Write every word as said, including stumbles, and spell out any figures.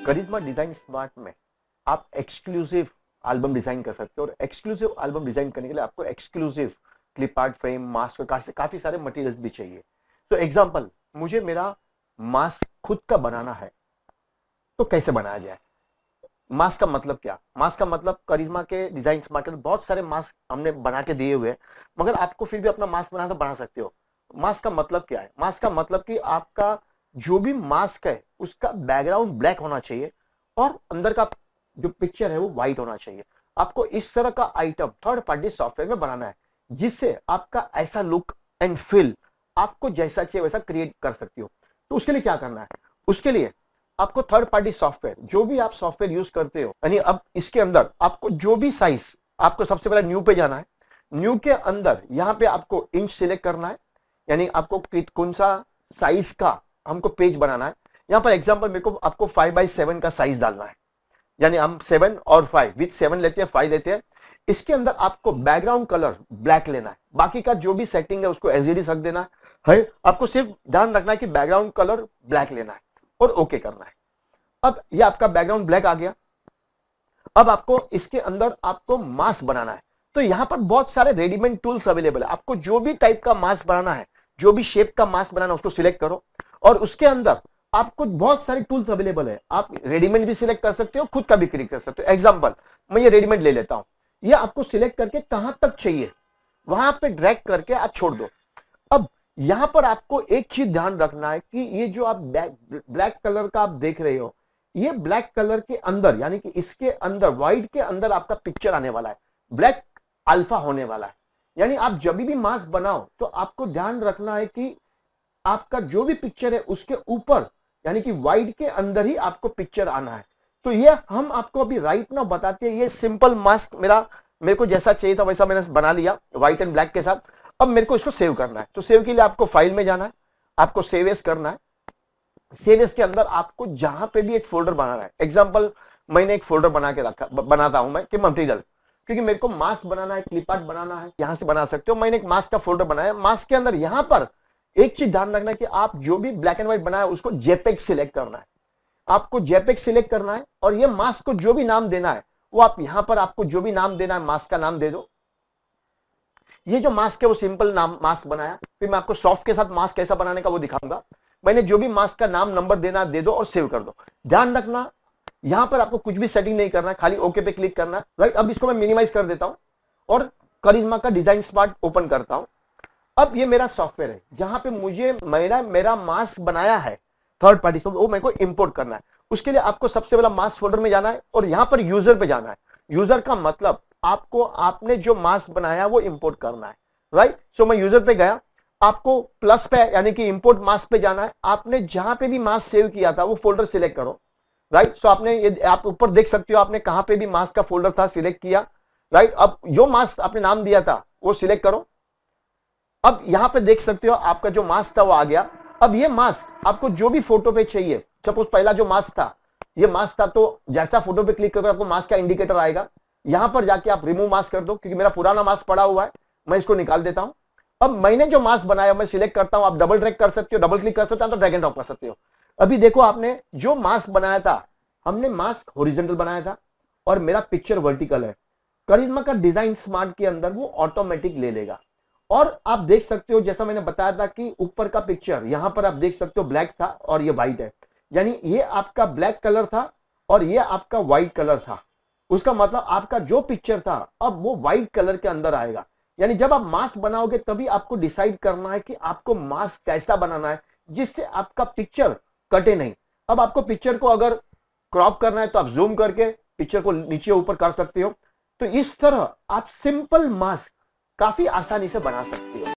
करिश्मा design smart में आप exclusive album design कर सकते हो और एक्सक्लूसिव एल्बम डिजाइन करने के लिए आपको exclusive clip art, frame, mask और काफी काफी सारे मटेरियल्स भी चाहिए। तो एग्जांपल, मुझे मेरा मास्क खुद का बनाना है तो कैसे बनाया जाए? मास्क का मतलब क्या? मास्क का मतलब करिश्मा के डिजाइन स्मार्ट में बहुत सारे मास्क हमने बना के दिए हुए हैं, मगर आपको फिर भी अपना मास्क बनाना तो बना सकते हो। मास्क का मतलब क्या है? मास्क का मतलब कि आपका जो भी मास्क है उसका बैकग्राउंड ब्लैक होना चाहिए और अंदर का जो पिक्चर है वो व्हाइट होना चाहिए। आपको इस तरह का आइटम थर्ड पार्टी सॉफ्टवेयर में बनाना है जिससे आपका ऐसा लुक एंड फील आपको जैसा चाहिए वैसा क्रिएट कर सकती हो। तो उसके लिए क्या करना है? उसके लिए आपको थर्ड पार्टी सॉफ्टवेयर, जो भी आप सॉफ्टवेयर यूज करते हो, यानी अब इसके अंदर आपको जो भी साइज, आपको सबसे पहले न्यू पे जाना है। न्यू के अंदर यहाँ पे आपको इंच सिलेक्ट करना है, यानी आपको कौन सा साइज का हमको पेज बनाना है। यहाँ पर एग्जांपल मेरे को आपको फाइव बाई सेवन का साइज डालना है, यानी हम सेवन और फाइव विथ सेवन लेते हैं, फाइव लेते हैं। इसके अंदर आपको बैकग्राउंड कलर ब्लैक लेना है, बाकी का जो भी सेटिंग है उसको एज इट इज रख देना है। आपको सिर्फ ध्यान रखना है कि बैकग्राउंड कलर ब्लैक लेना है और ओके करना है। अब ये आपका बैकग्राउंड ब्लैक आ गया। अब आपको इसके अंदर आपको मास्क बनाना है, तो यहां पर बहुत सारे रेडीमेड टूल्स अवेलेबल है। आपको जो भी टाइप का मास्क बनाना है, जो भी शेप का मास्क बनाना है उसको सिलेक्ट करो और उसके अंदर आपको बहुत सारे टूल्स अवेलेबल है। आप रेडीमेड भी सिलेक्ट कर सकते हो, खुद का भी क्रिएट कर सकते हो। एग्जांपल, मैं ये रेडीमेड ले लेता हूं। ये आपको सिलेक्ट करके कहां तक चाहिए वहां पे ड्रैग करके आप छोड़ दो। अब यहां पर आपको एक चीज ध्यान रखना है कि ये जो आप ब्लैक कलर का आप देख रहे हो, ये ब्लैक कलर के अंदर, यानी कि इसके अंदर व्हाइट के अंदर आपका पिक्चर आने वाला है, ब्लैक अल्फा होने वाला है। यानी आप जब भी मास्क बनाओ तो आपको ध्यान रखना है कि आपका जो भी पिक्चर है उसके ऊपर, यानी कि व्हाइट के अंदर ही आपको पिक्चर आना है। तो ये हम आपको अभी राइट नाउ बताते हैं। ये सिंपल मास्क मेरा मेरे को जैसा चाहिए था वैसा मैंने बना लिया व्हाइट एंड ब्लैक के साथ। अब मेरे को इसको सेव करना है, तो सेव के लिए आपको फाइल में जाना है, आपको सेव एज करना है। सेव एज के अंदर आपको जहां पे भी एक फोल्डर बनाना है। एग्जांपल, मैंने एक फोल्डर बना के रखा बनाता हूं मैं कि मटेरियल, क्योंकि मेरे को मास्क बनाना है, क्लिप आर्ट बनाना है, यहां से बना सकते हो। मैंने एक मास्क का फोल्डर बनाया। मास्क के अंदर यहां पर एक चीज ध्यान रखना है कि आप जो भी ब्लैक एंड व्हाइट बनाया उसको जेपेग सिलेक्ट करना है। आपको जेपेग सिलेक्ट करना है और ये मास्क को जो भी नाम देना है वो आप यहां पर आपको जो भी नाम देना है मास्क का नाम दे दो। ये जो मास्क है वो सिंपल नाम मास्क बनाया। फिर मैं आपको सॉफ्ट के साथ मास्क कैसा बनाने का वो दिखाऊंगा। मैंने जो भी मास्क का नाम नंबर देना दे दो और सेव कर दो। ध्यान रखना यहां पर आपको कुछ भी सेटिंग नहीं करना है, खाली ओके पे क्लिक करना है। राइट, अब इसको मैं मिनिमाइज कर देता हूं और करिश्मा का डिजाइन स्मार्ट ओपन करता हूं। अब ये मेरा सॉफ्टवेयर है जहां पे मुझे मेरा मेरा मास्क बनाया है थर्ड पार्टी, तो वो मेरे को इंपोर्ट करना है। उसके लिए आपको सबसे पहला मास्क फोल्डर में जाना है और यहां पर यूजर पे जाना है। यूजर का मतलब आपको आपने जो मास्क बनाया वो इंपोर्ट करना है। राइट, सो मैं यूजर पे गया। आपको प्लस पे यानी कि इंपोर्ट मास्क पे जाना है। आपने जहां पे भी मास्क सेव किया था वो फोल्डर सिलेक्ट करो। राइट, सो आपने ये आप ऊपर देख सकते हो आपने कहां पे भी मास्क का फोल्डर था सिलेक्ट किया। राइट, अब जो मास्क आपने नाम दिया था वो सिलेक्ट करो। अब यहां पे देख सकते हो आपका जो मास्क था वो आ गया। अब ये मास्क आपको जो भी फोटो पे चाहिए, सपोज पहला जो मास्क था ये मास्क था, तो जैसा फोटो पे क्लिक करोगे आपको मास्क का इंडिकेटर आएगा। यहां पर जाके आप रिमूव मास्क कर दो, क्योंकि मेरा पुराना मास्क पड़ा हुआ है, मैं इसको निकाल देता हूं। अब मैंने जो मास्क बनाया मैं सिलेक्ट करता हूं। आप डबल ड्रैग कर सकते हो, डबल क्लिक कर सकते हो, तो ड्रैग एंड ड्रॉप कर सकते हो। अभी देखो आपने जो मास्क बनाया था, हमने मास्क हॉरिजॉन्टल बनाया था और मेरा पिक्चर वर्टिकल है। करिश्मा का डिजाइन स्मार्ट के अंदर वो ऑटोमेटिक ले लेगा। और आप देख सकते हो जैसा मैंने बताया था कि ऊपर का पिक्चर यहां पर आप देख सकते हो ब्लैक था और ये व्हाइट है, यानी ये आपका ब्लैक कलर था और ये आपका व्हाइट कलर था। उसका मतलब आपका जो पिक्चर था अब वो व्हाइट कलर के अंदर आएगा। यानी जब आप मास्क बनाओगे तभी आपको डिसाइड करना है कि आपको मास्क कैसा बनाना है जिससे आपका पिक्चर कटे नहीं। अब आपको पिक्चर को अगर क्रॉप करना है तो आप जूम करके पिक्चर को नीचे ऊपर कर सकते हो। तो इस तरह आप सिंपल मास्क काफी आसानी से बना सकते हो।